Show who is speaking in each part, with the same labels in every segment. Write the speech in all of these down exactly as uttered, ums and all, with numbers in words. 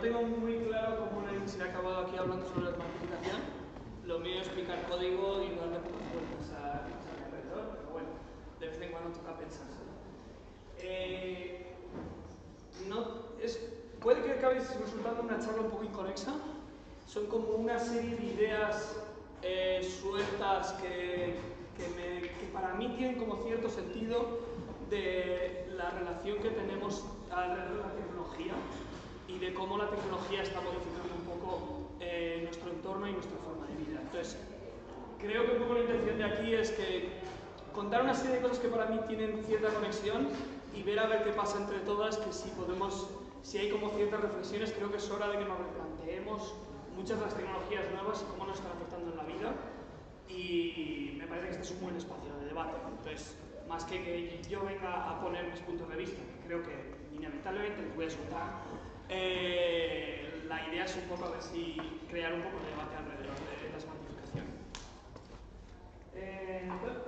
Speaker 1: tengo muy claro cómo nadie se ha acabado aquí hablando sobre la cuantificación. Lo mío es picar código y darle pocas vueltas a mi alrededor, pero bueno, de vez en cuando toca pensárselo. Eh, no, es, puede que acabe resultando una charla un poco inconexa. Son como una serie de ideas eh, sueltas que, que, me, que para mí tienen como cierto sentido de la relación que tenemos alrededor de la tecnología y de cómo la tecnología está modificando un poco eh, nuestro entorno y nuestra forma de vida. Entonces, creo que un poco la intención de aquí es que contar una serie de cosas que para mí tienen cierta conexión y ver a ver qué pasa entre todas, que si podemos, si hay como ciertas reflexiones, creo que es hora de que nos replanteemos muchas de las tecnologías nuevas y cómo nos están afectando en la vida, y me parece que este es un buen espacio de debate. Entonces, más que que yo venga a poner mis puntos de vista, que creo que inevitablemente les voy a soltar, eh, la idea es un poco a ver si crear un poco de debate alrededor de, de la cuantificación. Eh,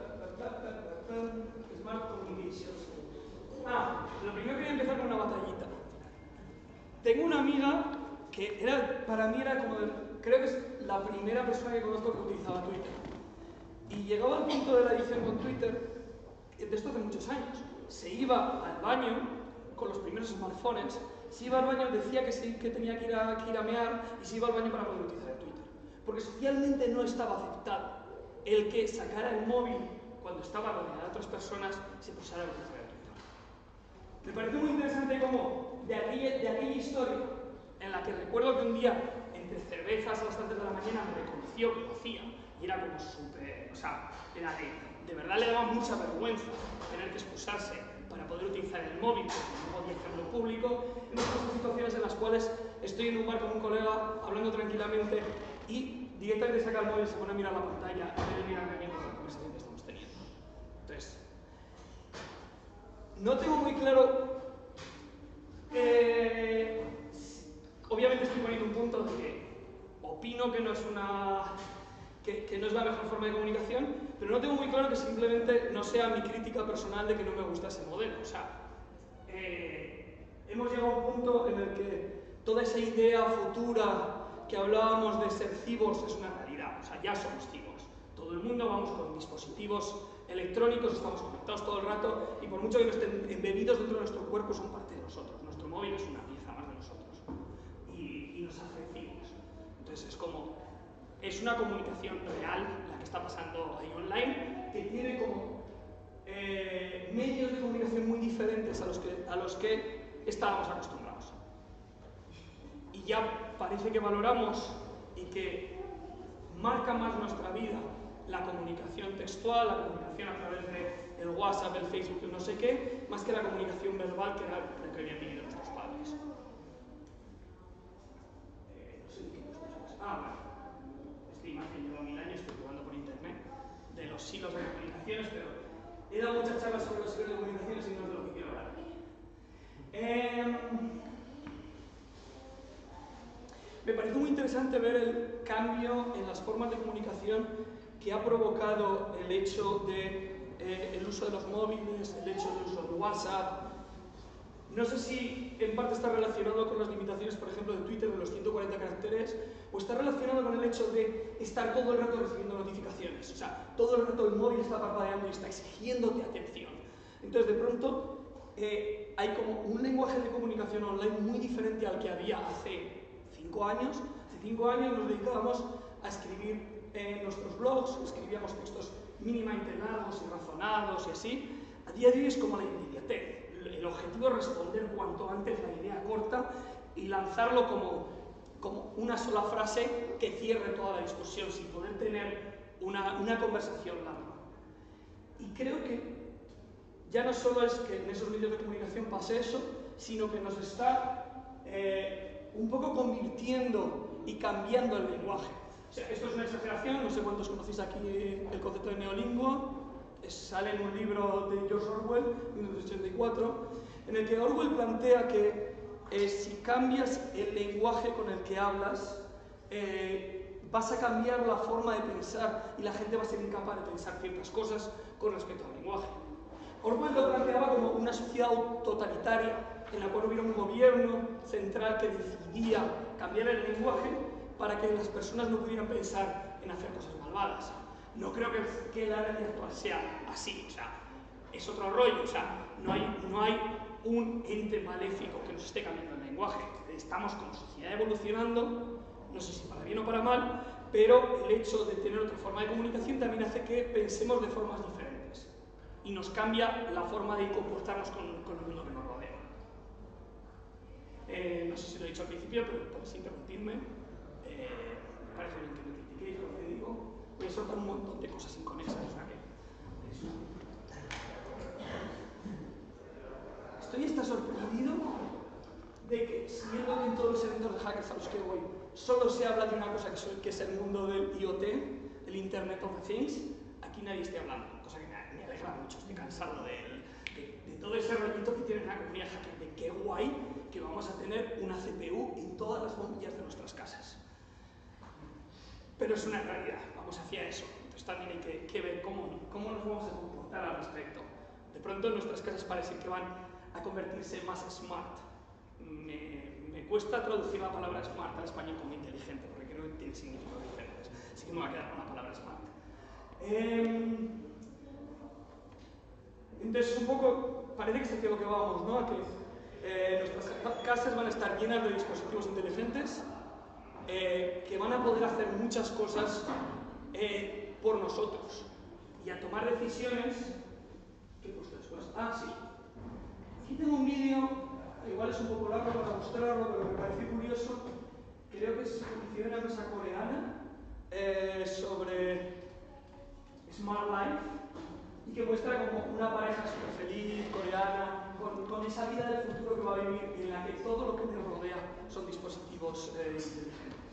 Speaker 1: Smart Communications. Ah, lo primero quería empezar con una batallita. Tengo una amiga que era, para mí era como, de, creo que es la primera persona que conozco que utilizaba Twitter. Y llegaba al punto de la adicción con Twitter, de esto hace muchos años. Se iba al baño con los primeros smartphones, se iba al baño, decía que, sí, que tenía que ir, a, que ir a mear y se iba al baño para poder utilizar el Twitter. Porque socialmente no estaba aceptado el que sacara el móvil cuando estaba rodeada de otras personas y se pusiera a utilizar el Twitter. Me parece muy interesante cómo de aquella, de aquella historia en la que recuerdo que un día, entre cervezas a las tantas de la mañana, me reconoció que lo hacía y era como súper, o sea, era de, de verdad le daba mucha vergüenza tener que excusarse para poder utilizar el móvil, porque no podía hacerlo público. Hemos visto situaciones en las cuales estoy en un bar con un colega hablando tranquilamente y directamente saca el móvil, se pone a mirar la pantalla en vez de mirarme a mí por la conversación que estamos teniendo. Entonces, no tengo muy claro. Eh, obviamente estoy poniendo un punto de que opino que no es una. Que, que no es la mejor forma de comunicación, pero no tengo muy claro que simplemente no sea mi crítica personal de que no me gusta ese modelo. O sea, eh, hemos llegado a un punto en el que toda esa idea futura que hablábamos de ser cibos es una realidad. O sea, ya somos cibos. Todo el mundo vamos con dispositivos electrónicos, estamos conectados todo el rato y por mucho que no estén embebidos dentro de nuestro cuerpo, son parte de nosotros. Nuestro móvil es una pieza más de nosotros y, y nos hace cibos. Entonces es como... Es una comunicación real la que está pasando ahí online, que tiene como eh, medios de comunicación muy diferentes a los, que, a los que estábamos acostumbrados. Y ya parece que valoramos y que marca más nuestra vida la comunicación textual, la comunicación a través del WhatsApp, el Facebook, el no sé qué, más que la comunicación verbal que era la que habían vivido nuestros padres. Eh, no sé qué cosas. Ah, vale. Esta imagen lleva mil años circulando por internet de los hilos de comunicaciones, pero he dado muchas charlas sobre los hilos de comunicaciones y no es de lo que quiero hablar aquí. Eh, me parece muy interesante ver el cambio en las formas de comunicación que ha provocado el hecho de eh, el uso de los móviles, el hecho del uso de WhatsApp. No sé si en parte está relacionado con las limitaciones, por ejemplo, de Twitter de los ciento cuarenta caracteres, o está relacionado con el hecho de estar todo el rato recibiendo notificaciones. O sea, todo el rato el móvil está parpadeando y está exigiéndote atención. Entonces, de pronto, eh, hay como un lenguaje de comunicación online muy diferente al que había hace cinco años. Hace cinco años nos dedicábamos a escribir en nuestros blogs, escribíamos textos mínimamente largos y razonados y así. A día de hoy es como la inmediatez. El objetivo es responder cuanto antes la idea corta y lanzarlo como, como una sola frase que cierre toda la discusión sin poder tener una, una conversación larga. Y creo que ya no solo es que en esos medios de comunicación pase eso, sino que nos está eh, un poco convirtiendo y cambiando el lenguaje. O sea, esto es una exageración, no sé cuántos conocéis aquí el concepto de neolingua. Sale en un libro de George Orwell, mil novecientos ochenta y cuatro, en el que Orwell plantea que eh, si cambias el lenguaje con el que hablas, eh, vas a cambiar la forma de pensar y la gente va a ser incapaz de pensar ciertas cosas con respecto al lenguaje. Orwell lo planteaba como una sociedad totalitaria en la cual hubiera un gobierno central que decidía cambiar el lenguaje para que las personas no pudieran pensar en hacer cosas malvadas. No creo que, que la realidad actual sea así, o sea, es otro rollo, o sea, no hay, no hay un ente maléfico que nos esté cambiando el lenguaje. Estamos como sociedad evolucionando, no sé si para bien o para mal, pero el hecho de tener otra forma de comunicación también hace que pensemos de formas diferentes y nos cambia la forma de comportarnos con, con el mundo que nos rodea. Eh, no sé si lo he dicho al principio, pero podéis interrumpirme. Eh, me parece bien que me critiquéis lo que digo. Voy a soltar un montón de cosas inconexas, o sea que eso. Estoy hasta sorprendido de que, siguiendo en todos los eventos de hackers a los que voy, solo se habla de una cosa que, soy, que es el mundo del I O T, el Internet of Things. Aquí nadie esté hablando, cosa que me, me alegra mucho. Estoy cansado de, de, de todo ese rollito que tiene la comunidad hacker, de qué guay que vamos a tener una C P U en todas las bombillas de nuestras casas. Pero es una realidad, vamos hacia eso. Entonces también hay que, que ver cómo, cómo nos vamos a comportar al respecto. De pronto nuestras casas parecen que van a convertirse más smart. Me, me cuesta traducir la palabra smart al español como inteligente, porque creo que tiene significados diferentes. Así que me voy a quedar con la palabra smart. Eh, entonces, un poco, parece que es hacia lo que vamos, ¿no? A que eh, nuestras casas van a estar llenas de dispositivos inteligentes eh, que van a poder hacer muchas cosas eh, por nosotros y a tomar decisiones. ¿Qué he puesto después? Ah, sí. Aquí tengo un vídeo, igual es un poco largo para mostrarlo, pero me parece curioso. Creo que es de una empresa coreana eh, sobre Smart Life y que muestra como una pareja súper feliz, coreana, con, con esa vida del futuro que va a vivir, en la que todo lo que me rodea son dispositivos eh, inteligentes.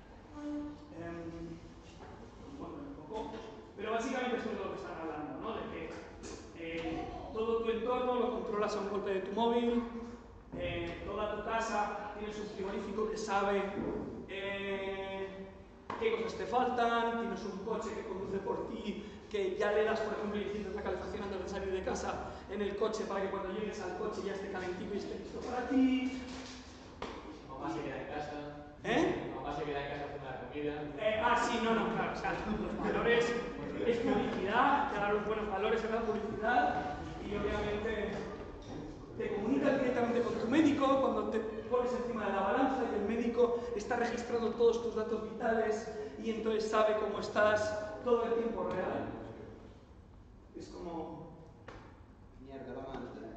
Speaker 1: Um, bueno, un poco, pero básicamente esto es de lo que están hablando, ¿no? De que eh, todo tu entorno lo controlas a un golpe de tu móvil, eh, toda tu casa tienes un frigorífico que sabe eh, qué cosas te faltan, tienes un coche que conduce por ti, que ya le das, por ejemplo, y enciendes la calefacción antes de salir de casa en el coche para que cuando llegues al coche ya esté calentito y esté listo para ti.
Speaker 2: Mamá se queda en casa.
Speaker 1: ¿Eh?
Speaker 2: Mamá se queda en casa haciendo la comida.
Speaker 1: Eh, ah, sí, no, no, claro. O sea, los valores es publicidad, te dan los buenos valores en la publicidad y obviamente te comunicas directamente con tu médico cuando te pones encima de la balanza y el médico está registrando todos tus datos vitales y entonces sabe cómo estás todo el tiempo real. Es como...
Speaker 3: Mierda, la manta.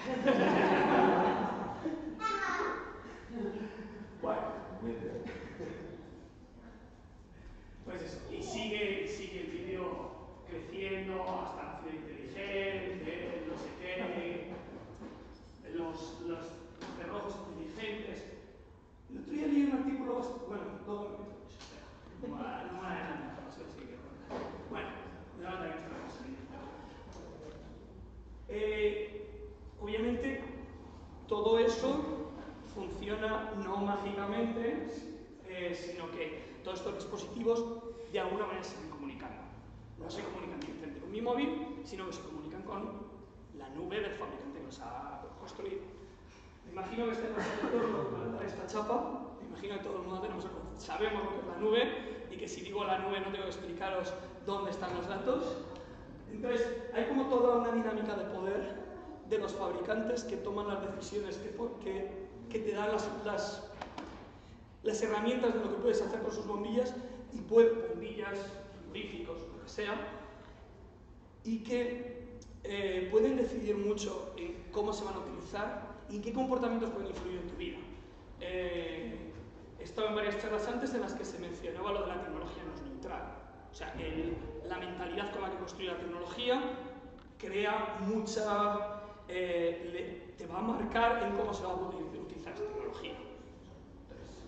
Speaker 1: Bueno. Pues eso. Y sigue, sigue el vídeo creciendo hasta la ciudad inteligente, no sé qué, los, los cerrojos inteligentes. El otro día leí un artículo bastante... Bueno, todo lo que... No me adelanto, no sé si quiero contar. Bueno, de la verdad que esto no se eh, obviamente, todo eso funciona no mágicamente, eh, sino que todos estos dispositivos de alguna manera se van comunicando. No se comunican directamente con mi móvil, sino que se comunican con la nube del fabricante que los ha construido. Me imagino que este es nuestro entorno para esta chapa. Me imagino que todo el mundo tenemos, sabemos lo que es la nube y que si digo la nube no tengo que explicaros dónde están los datos. Entonces, hay como toda una dinámica de poder de los fabricantes que toman las decisiones, que, que, que te dan las, las, las herramientas de lo que puedes hacer con sus bombillas, y puede, bombillas, frigoríficos, lo que sea, y que eh, pueden decidir mucho en cómo se van a utilizar y en qué comportamientos pueden influir en tu vida. Eh, he estado en varias charlas antes en las que se mencionaba lo de la tecnología no es neutral. O sea, el, la mentalidad con la que construye la tecnología crea mucha... Eh, le, te va a marcar en cómo se va a poder utilizar esta tecnología. Entonces,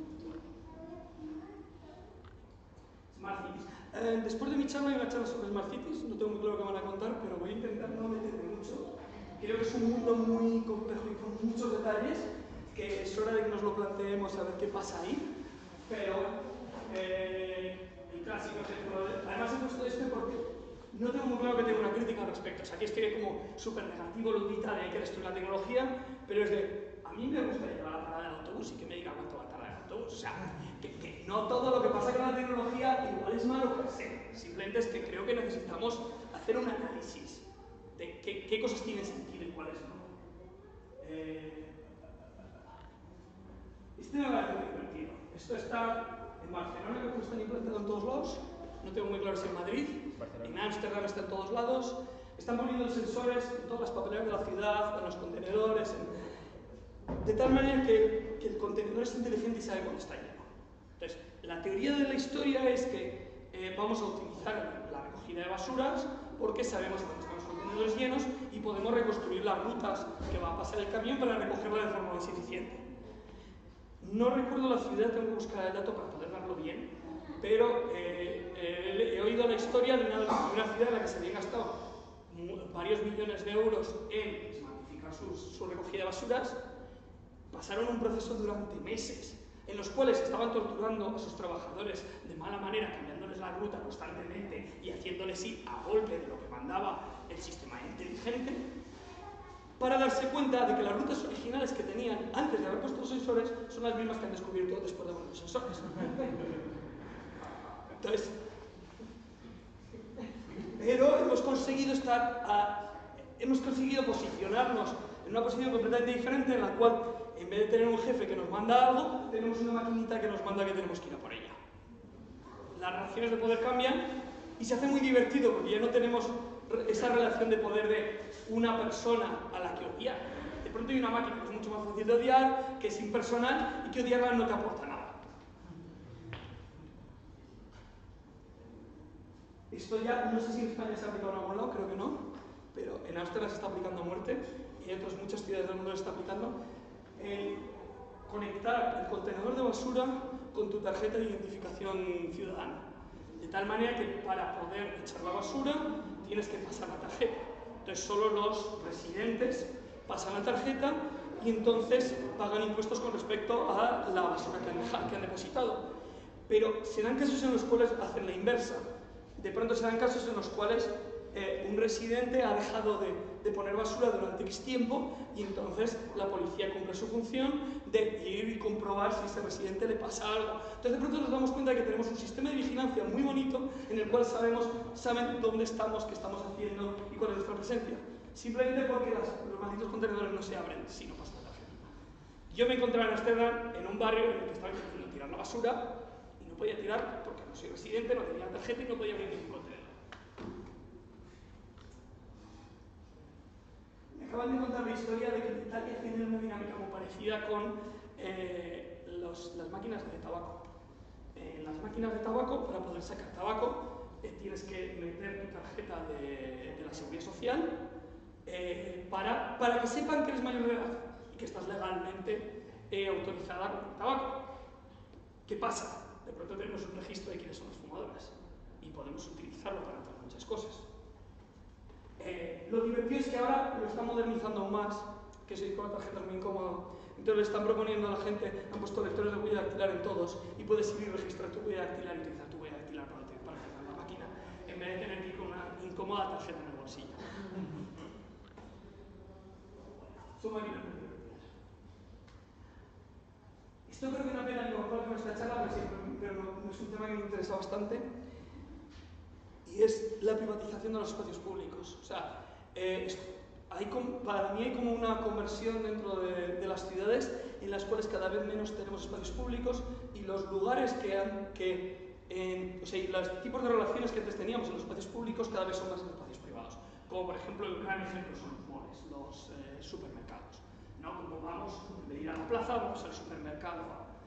Speaker 1: Smart Cities. Eh, después de mi charla hay una charla sobre Smart Cities, no tengo muy claro qué van a contar, pero voy a intentar no meterme mucho. Creo que es un mundo muy complejo y con muchos detalles, que es hora de que nos lo planteemos a ver qué pasa ahí. Pero eh, el clásico ejemplo, además he puesto este porque no tengo muy claro que tenga una crítica al respecto. sea, aquí estoy como súper negativo, ludita de hay que destruir la tecnología, pero es de, a mí me gusta llevar la parada del autobús y que me diga cuánto va a tardar el autobús. O sea, que, que no todo lo que pasa con la tecnología igual es malo per se. Simplemente es que creo que necesitamos hacer un análisis de qué, qué cosas tienen sentido y cuáles no. Eh, este me parece muy divertido. Esto está en Barcelona, creo que están implantados en todos lados. No tengo muy claro si en Madrid. Barcelona. En Ámsterdam está en todos lados. Están poniendo sensores en todas las papeleras de la ciudad, en los contenedores, en... de tal manera que, que el contenedor es inteligente y sabe cuándo está lleno. Entonces, la teoría de la historia es que eh, vamos a utilizar la recogida de basuras porque sabemos cuándo están los contenedores llenos y podemos reconstruir las rutas que va a pasar el camión para recogerla de forma más eficiente. No recuerdo la ciudad, tengo que buscar el dato para poder darlo bien, pero eh, eh, he oído la historia de una, de una ciudad en la que se habían gastado varios millones de euros en magnificar su, su recogida de basuras. Pasaron un proceso durante meses en los cuales estaban torturando a sus trabajadores de mala manera, cambiándoles la ruta constantemente y haciéndoles ir a golpe de lo que mandaba el sistema inteligente, para darse cuenta de que las rutas originales que tenían antes de haber puesto los sensores son las mismas que han descubierto después de poner los sensores. Entonces, pero hemos conseguido estar a, hemos conseguido posicionarnos en una posición completamente diferente en la cual, en vez de tener un jefe que nos manda algo, tenemos una maquinita que nos manda que tenemos que ir a por ella. Las relaciones de poder cambian y se hace muy divertido porque ya no tenemos esa relación de poder de una persona a la que odiar. De pronto hay una máquina que es mucho más fácil de odiar, que es impersonal y que odiarla no te aporta nada. Esto ya, no sé si en España se ha aplicado en algún lado, creo que no, pero en Ámsterdam se está aplicando a muerte y en otras muchas ciudades del mundo se está aplicando. El conectar el contenedor de basura con tu tarjeta de identificación ciudadana. De tal manera que para poder echar la basura tienes que pasar la tarjeta. Entonces solo los residentes pasan la tarjeta y entonces pagan impuestos con respecto a la basura que han, dejado, que han depositado. Pero se dan casos en los cuales hacen la inversa. De pronto se dan casos en los cuales eh, un residente ha dejado de, de poner basura durante X tiempo y entonces la policía cumple su función de ir y comprobar si a ese residente le pasa algo. Entonces de pronto nos damos cuenta de que tenemos un sistema de vigilancia muy bonito en el cual sabemos, saben dónde estamos, qué estamos haciendo y cuál es nuestra presencia. Simplemente porque las, los malditos contenedores no se abren si no pasa la tarjeta. Yo me encontré en Ámsterdam en un barrio en el que estaba intentando tirar la basura y no podía tirar porque no soy residente, no tenía tarjeta y no podía abrir ningún contenedor. Me acaban de contar la historia de que en Italia tienen una dinámica muy parecida con eh, los, las máquinas de tabaco. En eh, las máquinas de tabaco, para poder sacar tabaco, eh, tienes que meter tu tarjeta de, de la Seguridad Social eh, para, para que sepan que eres mayor de edad y que estás legalmente eh, autorizada a comprar tabaco. ¿Qué pasa? De pronto tenemos un registro de quiénes son las fumadoras y podemos utilizarlo para otras muchas cosas. Eh, lo divertido es que ahora lo están modernizando aún más, que es ir con la tarjeta muy incómodo. Entonces le están proponiendo a la gente, han puesto lectores de huella dactilar en todos y puedes ir y registrar tu huella dactilar y utilizar tu huella dactilar para utilizar la máquina en vez de tener que ir con una incómoda tarjeta en el bolsillo. Son máquinas muy divertidas. Esto creo que no pena incorporarlo en esta charla, pero, sí, pero no, no es un tema que me interesa bastante. Y es la privatización de los espacios públicos. O sea, eh, hay como, para mí hay como una conversión dentro de, de las ciudades en las cuales cada vez menos tenemos espacios públicos y los lugares que han, que, eh, o sea, y los tipos de relaciones que antes teníamos en los espacios públicos cada vez son más en espacios privados. Como por ejemplo, el gran ejemplo son los malls, los eh, supermercados. ¿No? Como vamos, en vez de ir a la plaza, vamos al supermercado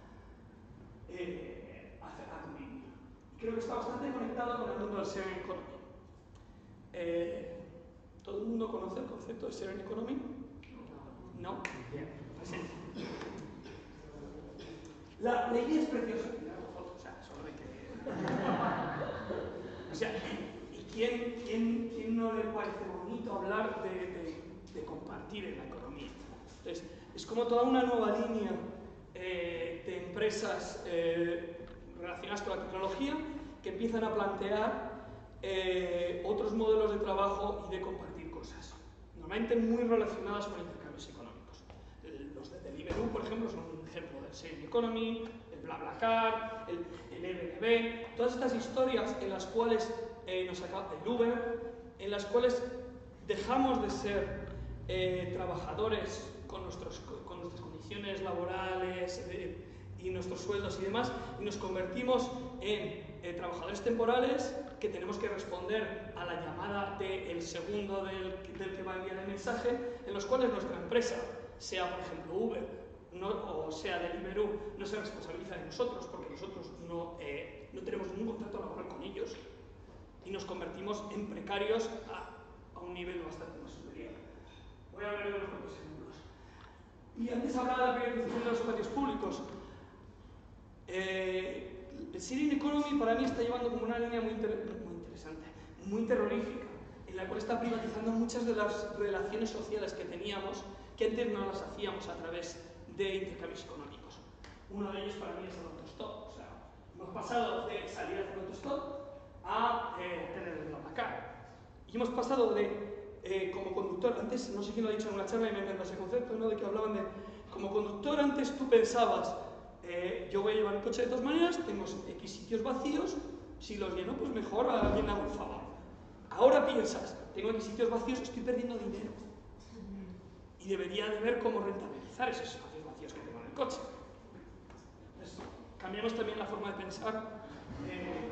Speaker 1: eh, a, a convivir. Creo que está bastante conectado con el mundo del sharing economy. Eh, ¿Todo el mundo conoce el concepto de sharing economy? ¿No? Bien, presente. La, la idea es preciosa. O sea, solo hay que... O sea, ¿y quién, quién, quién no le parece bonito hablar de, de, de compartir en la economía? Entonces, es como toda una nueva línea eh, de empresas eh, relacionadas con la tecnología que empiezan a plantear eh, otros modelos de trabajo y de compartir cosas, normalmente muy relacionadas con intercambios económicos. Los de Deliveroo, por ejemplo, son un ejemplo del Sharing Economy, el BlaBlaCar, el, el Airbnb, todas estas historias en las cuales eh, nos acaba el Uber, en las cuales dejamos de ser eh, trabajadores con, nuestros, con nuestras condiciones laborales eh, y nuestros sueldos y demás, y nos convertimos en eh, trabajadores temporales que tenemos que responder a la llamada del segundo del, del que va a enviar el mensaje, en los cuales nuestra empresa, sea por ejemplo Uber no, o sea Deliveroo, no se responsabiliza de nosotros porque nosotros no, eh, no tenemos ningún contrato laboral con ellos y nos convertimos en precarios a, a un nivel bastante más superior. Voy a hablar de unos cuantos ejemplos. Y antes hablaba de la privatización de los espacios públicos. Eh, el Sharing Economy para mí está llevando como una línea muy, inter muy interesante, muy terrorífica, en la cual está privatizando muchas de las relaciones sociales que teníamos, que antes no las hacíamos a través de intercambios económicos. Uno de ellos para mí es el autostop. O sea, hemos pasado de salir a hacer autostop a eh, tener el BlaBlaCar. Y hemos pasado de, eh, como conductor, antes, no sé quién lo ha dicho en una charla y me encanta ese concepto, ¿no? De que hablaban de, como conductor antes tú pensabas, Eh, yo voy a llevar el coche de todas maneras, tengo X sitios vacíos, si los lleno, pues mejor, a alguien hago el favor. Ahora piensas, tengo X sitios vacíos, estoy perdiendo dinero. Y debería de ver cómo rentabilizar esos espacios vacíos que tengo en el coche. Entonces, cambiamos también la forma de pensar. Eh,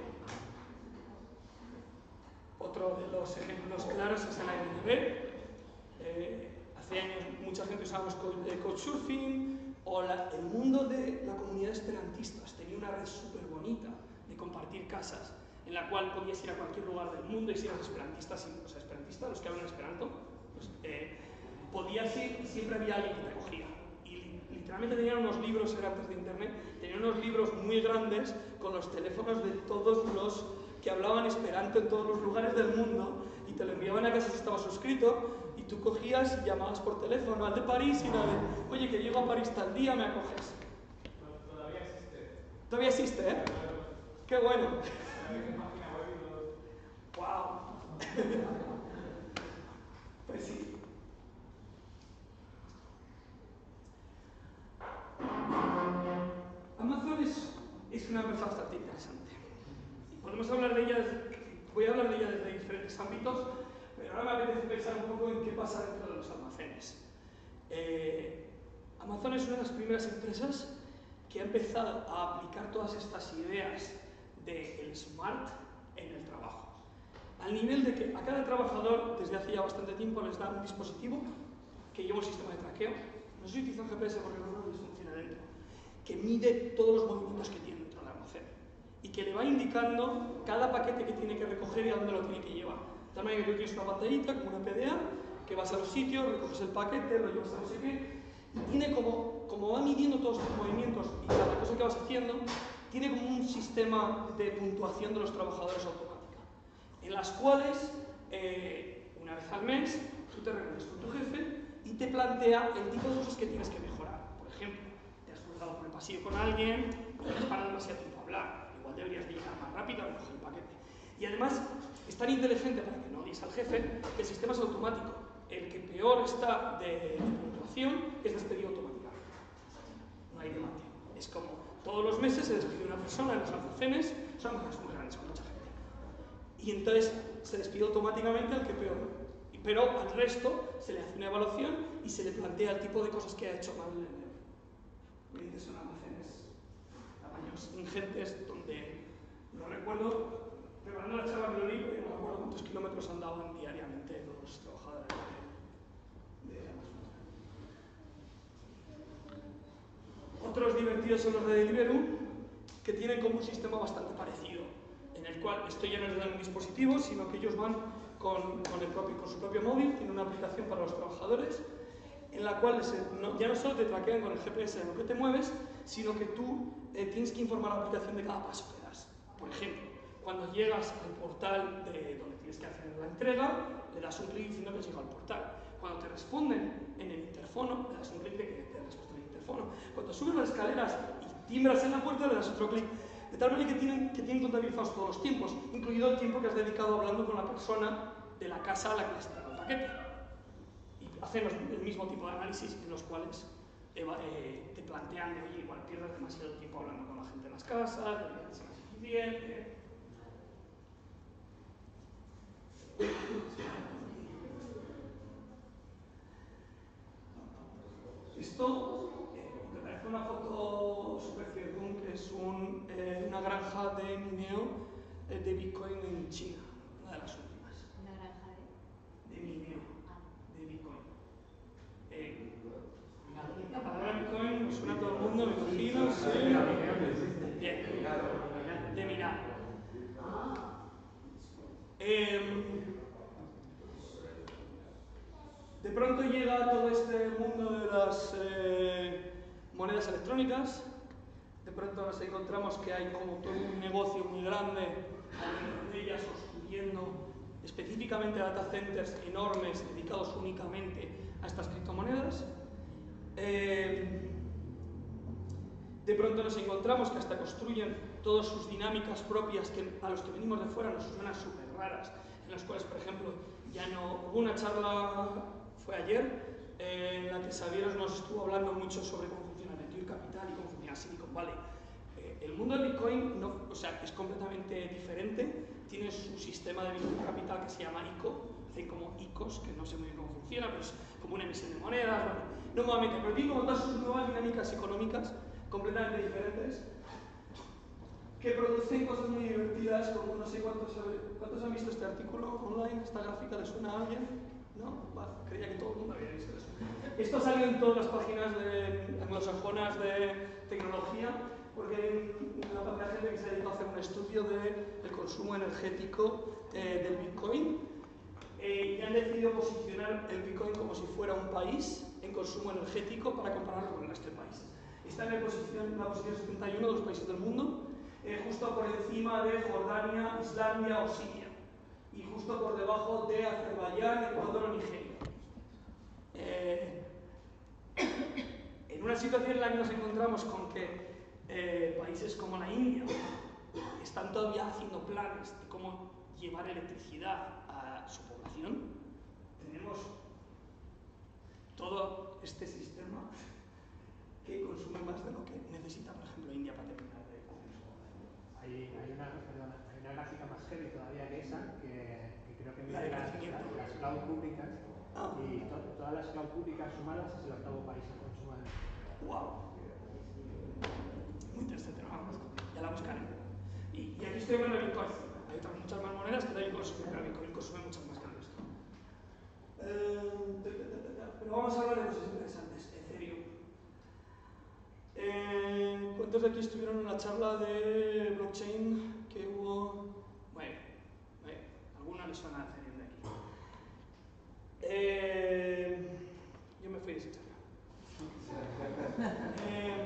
Speaker 1: otro de los ejemplos claros es el Airbnb. Eh, hace años mucha gente usábamos Couchsurfing, o la, el mundo de la comunidad esperantistas tenía una red súper bonita de compartir casas, en la cual podías ir a cualquier lugar del mundo y si eras esperantistas, o sea, esperantistas, los que hablan esperanto, pues, eh, podías ir y siempre había alguien que te acogía. Y literalmente tenían unos libros, era antes de internet, tenían unos libros muy grandes con los teléfonos de todos los que hablaban esperanto en todos los lugares del mundo y te lo enviaban a casa si estabas suscrito. Y tú cogías y llamabas por teléfono al de París y era de, oye, que llego a París tal día, me acoges.
Speaker 2: Todavía existe.
Speaker 1: Todavía existe, ¿eh? ¡Qué bueno! ¡Wow! Pues sí. Amazon es, es una empresa bastante interesante. Podemos hablar de ella, voy a hablar de ella desde diferentes ámbitos, pero ahora me apetece pensar un poco en qué pasa dentro de los almacenes. Eh, Amazon es una de las primeras empresas que ha empezado a aplicar todas estas ideas del smart en el trabajo. Al nivel de que a cada trabajador, desde hace ya bastante tiempo, les da un dispositivo que lleva un sistema de traqueo. No sé si utilizan G P S porque no les funciona dentro, que mide todos los movimientos que tiene dentro del almacén y que le va indicando cada paquete que tiene que recoger y a dónde lo tiene que llevar. De tal manera que tú tienes una pantallita, como una P D A, que vas a los sitios, recoges el paquete, lo llevas a no sé qué, y tiene como, como va midiendo todos tus movimientos y cada cosa que vas haciendo, tiene como un sistema de puntuación de los trabajadores automática, en las cuales, eh, una vez al mes, tú te reúnes con tu jefe y te plantea el tipo de cosas que tienes que mejorar. Por ejemplo, te has cruzado por el pasillo con alguien, no has parado demasiado tiempo a hablar, igual deberías de llegar más rápido a recoger el paquete. Y además, es tan inteligente para que no odies al jefe, que el sistema es automático. El que peor está de, de puntuación es despedido automáticamente. No hay debate. Es como todos los meses se despide una persona en los almacenes, son almacenes muy grandes con mucha gente. Y entonces se despide automáticamente al que peor. Pero al resto se le hace una evaluación y se le plantea el tipo de cosas que ha hecho mal en el. Son almacenes tamaños ingentes donde, no recuerdo, preparando la charla me lo digo, y no me acuerdo cuántos kilómetros andaban diariamente los trabajadores de, de Amazon. Otros divertidos son los de Deliveroo, que tienen como un sistema bastante parecido, en el cual esto ya no les dan un dispositivo, sino que ellos van con, con, el propio, con su propio móvil, tienen una aplicación para los trabajadores, en la cual se, no, ya no solo te traquean con el G P S de lo que te mueves, sino que tú eh, tienes que informar a la aplicación de cada paso que das. Por ejemplo, cuando llegas al portal de donde tienes que hacer la entrega, le das un clic diciendo que has llegado al portal. Cuando te responden en el interfono, le das un clic de que te han respuesto en el interfono. Cuando subes las escaleras y timbras en la puerta, le das otro clic. De tal manera que tienen, que tienen contabilizados todos los tiempos, incluido el tiempo que has dedicado hablando con la persona de la casa a la que le has dado el paquete. paquete. Y hacen los, el mismo tipo de análisis en los cuales eh, te plantean de, oye, igual pierdes demasiado tiempo hablando con la gente en las casas, deberías ser más eficiente. Esto, eh, me parece una foto super ciertún, que es un, eh, una granja de mineo eh, de Bitcoin en China, una de las últimas.
Speaker 4: ¿Una granja de?
Speaker 1: De mineo,
Speaker 4: Ah.
Speaker 1: de Bitcoin. Eh, la palabra Bitcoin suena a todo el mundo, me imagino, sí. Bien, de minar. Eh, de pronto llega todo este mundo de las eh, monedas electrónicas. De pronto nos encontramos que hay como todo un negocio muy grande, algunas de ellas construyendo específicamente data centers enormes dedicados únicamente a estas criptomonedas. Eh, de pronto nos encontramos que hasta construyen todas sus dinámicas propias que a los que venimos de fuera nos suenan súper raras, en las cuales, por ejemplo, ya no hubo una charla, fue ayer, eh, en la que Xavier nos estuvo hablando mucho sobre cómo funciona Venture Capital y cómo funciona Silicon Valley. Eh, el mundo del Bitcoin no, o sea, es completamente diferente, tiene su sistema de Venture Capital que se llama I C O, hacen como I C Os, que no sé muy bien cómo funciona, pero es como una emisión de monedas, bueno, no nuevamente, pero tiene como todas sus nuevas dinámicas económicas completamente diferentes, que producen cosas muy divertidas, como no sé cuántos, cuántos han visto este artículo online, esta gráfica, ¿le suena a alguien? ¿No? Vale, creía que todo el mundo había visto eso. Esto salió en todas las páginas de, anglosajonas de tecnología, porque hay una parte de gente que se ha dedicado a hacer un estudio del consumo energético eh, del Bitcoin, eh, y han decidido posicionar el Bitcoin como si fuera un país en consumo energético para compararlo con el resto de países. Está en la posición, la posición setenta y uno de los países del mundo, eh, justo por encima de Jordania, Islandia o Siria, y justo por debajo de Azerbaiyán, Ecuador o Nigeria. Eh, en una situación en la que nos encontramos con que eh, países como la India están todavía haciendo planes de cómo llevar electricidad a su población, tenemos todo este sistema que consume más de lo que necesita, por ejemplo, India para terminar de hacer su población.
Speaker 2: Hay, hay, una, perdona, hay una gráfica más heavy todavía que esa, que, que creo que mide las, las, las cloud públicas, ah. y to, todas las cloud públicas sumadas es el octavo país en consumo de energía.
Speaker 1: ¡Wow! Muy interesante, no la conozco, ya la buscaré. Y, y aquí estoy hablando de Bitcoin. Hay otras muchas más monedas que también consumen, pero Bitcoin consume muchas más que el resto. Eh, pero vamos a hablar de cosas interesantes. Ethereum. Eh, ¿Cuántos de aquí estuvieron en la charla de blockchain que hubo? Bueno, bueno alguna le suena a Ethereum de aquí. Eh, yo me fui de esa charla. eh,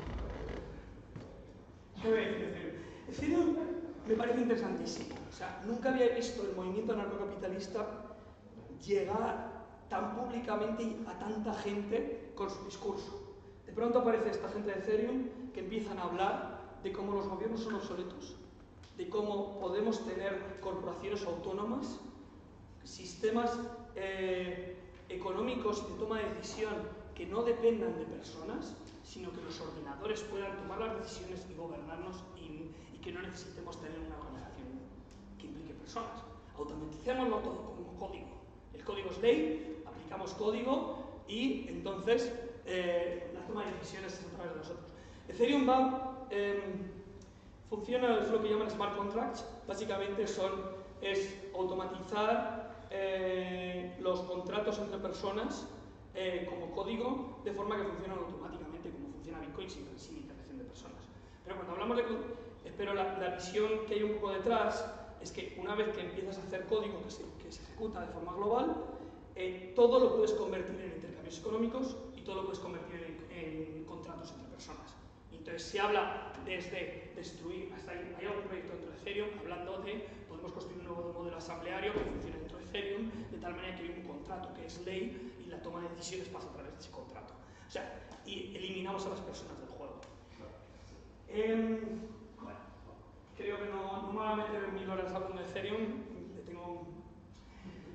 Speaker 1: ¿Qué voy a decir de Ethereum? Ethereum me parece interesantísimo. O sea, nunca había visto el movimiento anarcocapitalista llegar tan públicamente a tanta gente con su discurso. De pronto aparece esta gente de Ethereum que empiezan a hablar de cómo los gobiernos son obsoletos, de cómo podemos tener corporaciones autónomas, sistemas eh, económicos y de toma de decisión que no dependan de personas, sino que los ordenadores puedan tomar las decisiones y gobernarnos y, y que no necesitemos tener una organización que implique personas. Automaticémoslo todo como código. El código es ley, aplicamos código y entonces eh, la toma de decisiones es a través de nosotros. Ethereum va, eh, funciona, es lo que llaman smart contracts, básicamente son, es automatizar eh, los contratos entre personas eh, como código, de forma que funcionan automáticamente como funciona Bitcoin sin, sin intervención de personas. Pero cuando hablamos de, pero la, la visión que hay un poco detrás es que una vez que empiezas a hacer código que se, que se ejecuta de forma global, eh, todo lo puedes convertir en intercambios económicos y todo lo puedes convertir en, en contratos entre personas. Y entonces se habla desde destruir, hasta ahí, hay algún proyecto dentro de Ethereum hablando de podemos construir un nuevo modelo asambleario que funcione dentro de Ethereum de tal manera que hay un contrato que es ley y la toma de decisiones pasa a través de ese contrato. O sea, y eliminamos a las personas del juego. Eh, bueno, creo que no, no me voy a meter en mil horas hablando de Ethereum, le tengo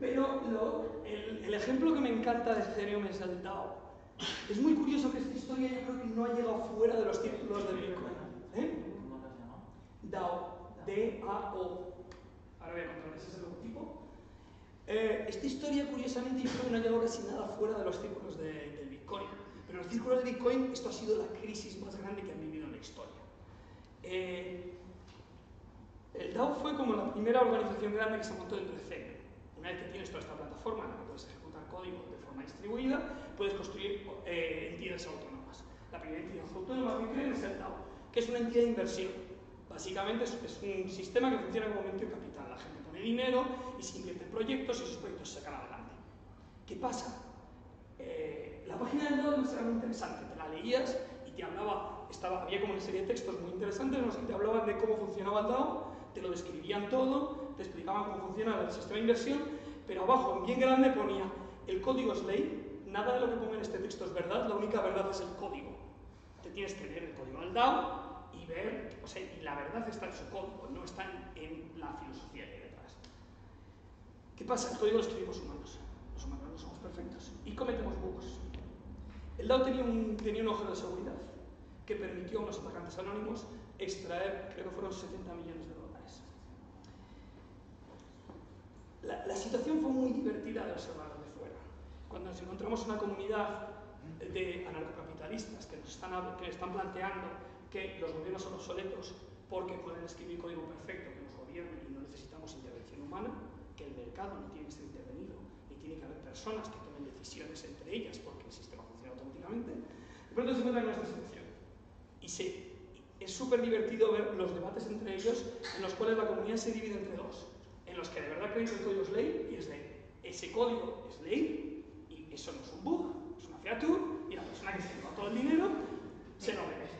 Speaker 1: Pero lo, el, el ejemplo que me encanta de Ethereum es el DAO. Es muy curioso que esta historia yo creo que no ha llegado fuera de los círculos de Bitcoin. ¿Eh?
Speaker 5: ¿Cómo te has llamado?
Speaker 1: DAO. D A O. Ahora voy a contar, ese es el logotipo. Eh, esta historia, curiosamente, yo creo que no ha llegado casi nada fuera de los círculos de, del Bitcoin. Pero en los círculos de Bitcoin esto ha sido la crisis más grande que han vivido en la historia. Eh, el DAO fue como la primera organización grande que se montó dentro de Ethereum. Una vez que tienes toda esta plataforma en la que puedes ejecutar código de forma distribuida, puedes construir eh, entidades autónomas. La primera entidad autónoma que creen es el DAO, que es una entidad de inversión. Básicamente es, es un sistema que funciona como momento de capital. La gente pone dinero y se invierte en proyectos y esos proyectos se sacan adelante. ¿Qué pasa? Eh, la página del DAO era muy interesante. Te la leías y te hablaba, estaba, había como una serie de textos muy interesantes en los que te hablaban de cómo funcionaba el DAO, te lo describían todo, te explicaban cómo funcionaba el sistema de inversión, pero abajo, en bien grande, ponía el código es ley, nada de lo que ponga en este texto es verdad, la única verdad es el código. Te tienes que leer el código del DAO y ver, o sea, y la verdad está en su código, no está en, en la filosofía que hay detrás. ¿Qué pasa? El código lo escribimos humanos. Los humanos no somos perfectos y cometemos bugs. El DAO tenía un, tenía un agujero de seguridad que permitió a unos atacantes anónimos extraer, creo que fueron setenta millones de dólares. La, la situación fue muy divertida de observar desde fuera. Cuando nos encontramos una comunidad de anarcocapitalistas que nos están, que están planteando que los gobiernos son obsoletos porque pueden escribir código perfecto que nos gobierne y no necesitamos intervención humana, que el mercado no tiene que ser intervenido y tiene que haber personas que tomen decisiones entre ellas porque el sistema funciona automáticamente, de pronto se encuentran en esta situación. Y se, es súper divertido ver los debates entre ellos en los cuales la comunidad se divide entre dos, en los que de verdad creen que el código es ley y es ley. Ese código es ley y eso no es un bug, es una feature y la persona que se lleva todo el dinero se lo merece.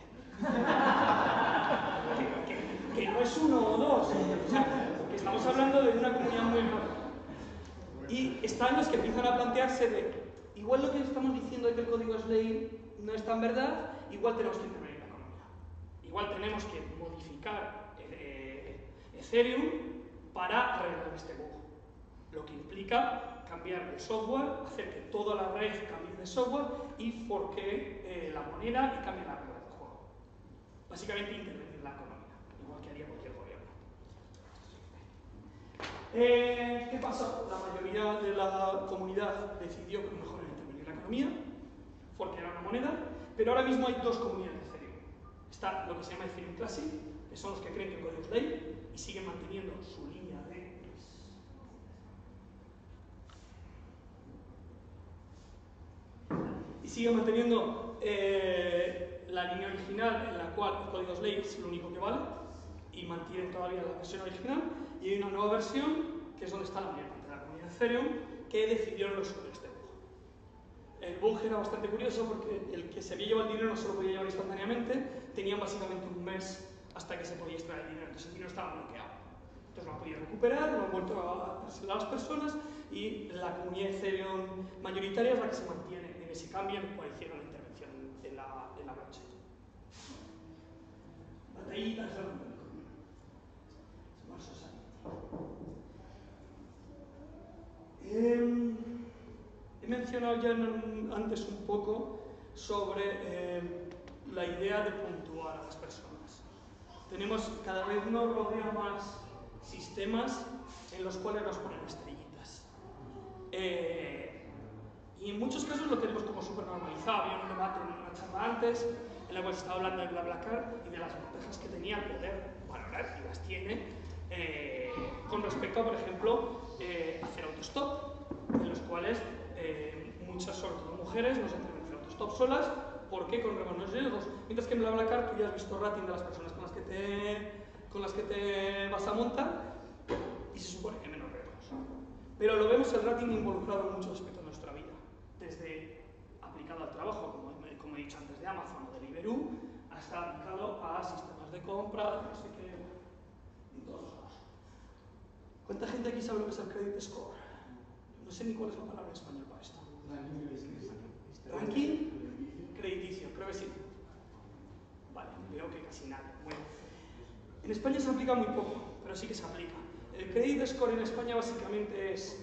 Speaker 1: que, que, que no es uno o dos, o sea, que estamos hablando de una comunidad muy grande. Y están los que empiezan a plantearse de, igual lo que estamos diciendo de que el código es ley no es tan verdad, igual tenemos que intervenir en la economía. Igual tenemos que modificar eh, Ethereum para arreglar este bug. Lo que implica cambiar el software, hacer que toda la red cambie de software y forque eh, la moneda y cambie la regla del juego. Básicamente intervenir en la economía, igual que haría cualquier gobierno. Eh, ¿Qué pasó? La mayoría de la comunidad decidió que lo mejor era intervenir en la economía, forquear una moneda, pero ahora mismo hay dos comunidades de Ethereum. Está lo que se llama Ethereum Classic, que son los que creen que el código es ley y siguen manteniendo su línea de... y siguen manteniendo eh, la línea original en la cual el código es ley es lo único que vale y mantienen todavía la versión original, y hay una nueva versión que es donde está la mayor parte de la comunidad de Ethereum que decidieron resolver este bug. El bug era bastante curioso porque el que se había llevado el dinero no se lo podía llevar instantáneamente, tenían básicamente un mes hasta que se podía extraer el dinero, entonces el dinero estaba bloqueado. Entonces lo han podido recuperar, lo han vuelto a dárselo a las personas y la comunidad de Ethereum mayoritaria es la que se mantiene en ese cambio en el cual hicieron la intervención en la, en la blockchain. Batallitas de la Smart Society. Eh, he mencionado ya en, antes un poco sobre eh, la idea de puntuar a las personas. Tenemos, cada vez nos rodea más sistemas en los cuales nos ponen estrellitas. Eh, y en muchos casos lo tenemos como súper normalizado. Había un debate en una charla antes en la cual se estaba hablando de BlaBlaCar y de las ventajas que tenía el poder valorar, y las tiene, eh, con respecto a, por ejemplo, eh, hacer autostop, en los cuales eh, muchas, sobre todo mujeres, no se atreven a hacer autostop solas porque con remotos riesgos. Mientras que en BlaBlaCar tú ya has visto rating de las personas con las que te, con las que te vas a montar y se supone que menos riesgos. Pero lo vemos el rating involucrado en muchos aspectos de nuestra vida, desde aplicado al trabajo, como, como he dicho antes, de Amazon o de Deliveroo, hasta aplicado a sistemas de compra, no sé qué, en todos lados. ¿Cuánta gente aquí sabe lo que es el credit score? No sé ni cuál es la palabra en español para esto. ¿Ranking? Crediticio, creo que sí. Vale, veo que casi nada. Bueno, en España se aplica muy poco, pero sí que se aplica. El credit score en España básicamente es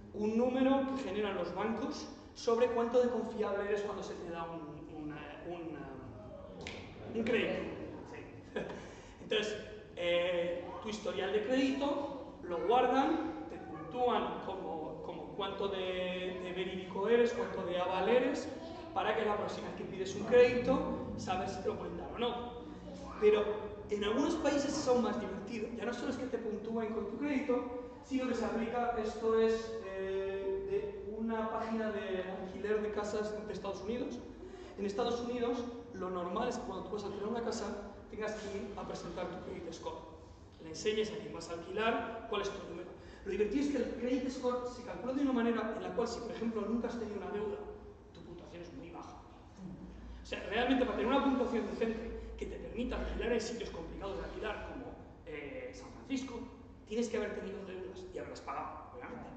Speaker 1: un número que generan los bancos sobre cuánto de confiable eres cuando se te da un, una, una, un crédito. Sí. Entonces, eh, tu historial de crédito lo guardan, te puntúan como, como cuánto de, de verídico eres, cuánto de aval eres, para que la próxima vez que pides un crédito, sabes si te lo pueden dar o no. Pero en algunos países es aún más divertido. Ya no solo es que te puntúen con tu crédito, sino que se aplica, esto es eh, de una página de alquiler de casas de Estados Unidos. En Estados Unidos, lo normal es que cuando tú vas a alquilar una casa, tengas que ir a presentar tu credit score. Le enseñes a quien vas a alquilar cuál es tu número. Lo divertido es que el credit score se calcula de una manera en la cual, si por ejemplo nunca has tenido una deuda, tu puntuación es muy baja. O sea, realmente para tener una puntuación decente que te permita alquilar en sitios complicados de alquilar, como eh, San Francisco, tienes que haber tenido deudas y haberlas pagado, obviamente.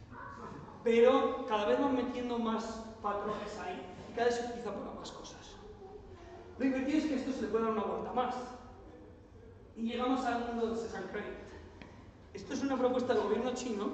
Speaker 1: Pero cada vez van metiendo más patrones ahí y cada vez se utiliza para más cosas. Lo divertido es que esto se le puede dar una vuelta más. Y llegamos al mundo del Sesame Credit. Esto es una propuesta del gobierno chino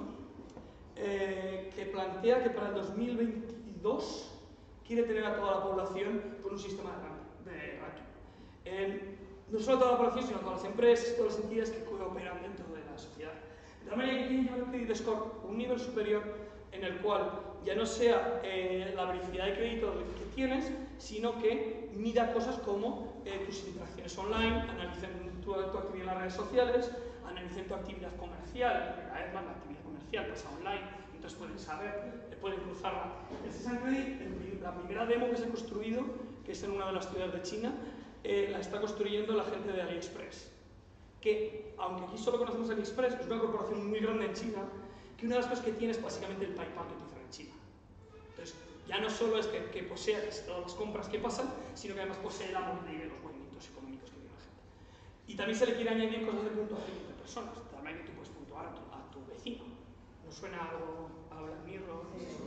Speaker 1: eh, que plantea que para el dos mil veintidós quiere tener a toda la población con un sistema de ranking. Eh, no solo a toda la población, sino a todas las empresas y todas las entidades que cooperan dentro de la sociedad. De tal manera que quieren llevar el credit score a un nivel superior en el cual ya no sea eh, la vericidad de crédito que tienes, sino que mida cosas como eh, tus interacciones online, analicen tu, tu actividad en las redes sociales, analicen tu actividad comercial, porque cada vez más la actividad comercial pasa online, entonces pueden saber, pueden cruzarla. El Sesame Credit, el, la primera demo que se ha construido, que es en una de las ciudades de China, eh, la está construyendo la gente de AliExpress, que, aunque aquí solo conocemos AliExpress, es una corporación muy grande en China, que una de las cosas que tiene es básicamente el PayPal que utilizan en China. Entonces, ya no solo es que, que posea todas las compras que pasan, sino que además posee la moneda y de los movimientos económicos que tiene la gente. Y también se le quiere añadir cosas de puntuación entre personas, también que tú puedes puntuar a tu, a tu vecino. ¿No suena algo a Black Mirror?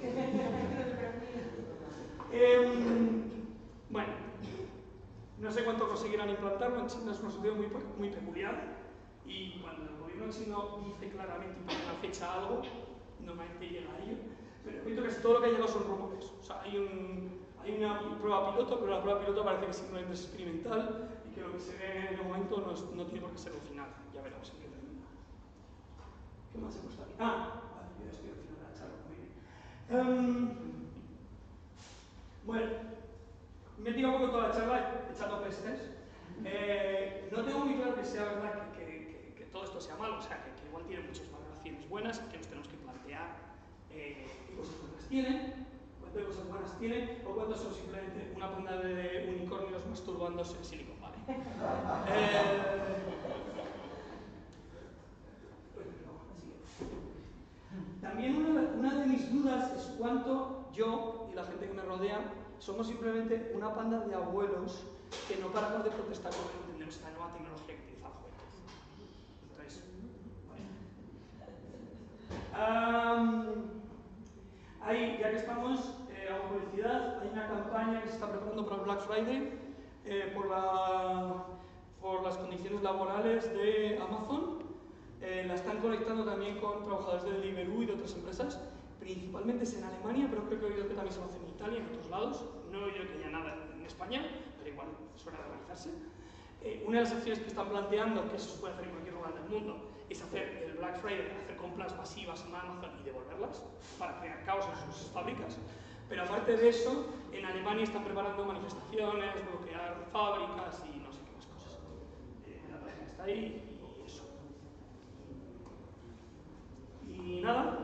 Speaker 1: eh, bueno, no sé cuánto conseguirán implantarlo, en China es una sociedad muy, muy peculiar. Y cuando el gobierno chino dice claramente y pone una fecha a algo, normalmente llega a ello. Pero repito que todo lo que ha llegado son rumores. O sea, hay, un, hay una prueba piloto, pero la prueba piloto parece que simplemente es experimental y que lo que se ve de momento no, es, no tiene por qué ser el final. Ya veremos en qué termina. ¿Qué más he puesto aquí? Ah, vale, yo estoy al final de la charla. Muy bien. Um, bueno, me he tirado un poco toda la charla echando pestes. Eh, no tengo muy claro que sea verdad que, que, que todo esto sea malo, o sea, que, que igual tiene muchas valoraciones buenas, que nos tenemos que plantear eh, qué cosas buenas tienen, cuántas cosas buenas tienen, o cuántas son simplemente una panda de unicornios masturbándose en Silicon Valley. eh, También una, una de mis dudas es cuánto yo y la gente que me rodea somos simplemente una panda de abuelos que no paramos de protestar porque no entendemos esta nueva tecnología que utiliza el juguete. Entonces, bueno. Um, hay, ya que estamos, eh, hago publicidad, hay una campaña que se está preparando para el Black Friday eh, por, la, por las condiciones laborales de Amazon. Eh, la están conectando también con trabajadores de Deliveroo y de otras empresas. Principalmente es en Alemania, pero creo que he oído que también se hace en Italia y en otros lados. No he oído que haya nada en España, pero igual suena de organizarse. Eh, una de las acciones que están planteando, que eso se puede hacer en cualquier lugar del mundo, es hacer el Black Friday, hacer compras masivas en Amazon y devolverlas para crear caos en sus fábricas. Pero aparte de eso, en Alemania están preparando manifestaciones, bloquear fábricas y no sé qué más cosas. Eh, la página está ahí y eso. Y nada.